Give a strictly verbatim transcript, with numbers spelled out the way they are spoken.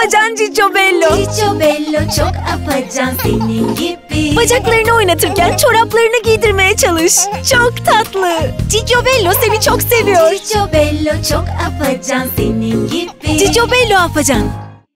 afacan Cicio Bello. Cicio Bello çok afacan senin gibi. Bacaklarını oynatırken çoraplarını giydirmeye çalış. Çok tatlı. Cicio Bello seni çok seviyor. Cicio Bello çok afacan senin gibi. Cicio Bello afacan.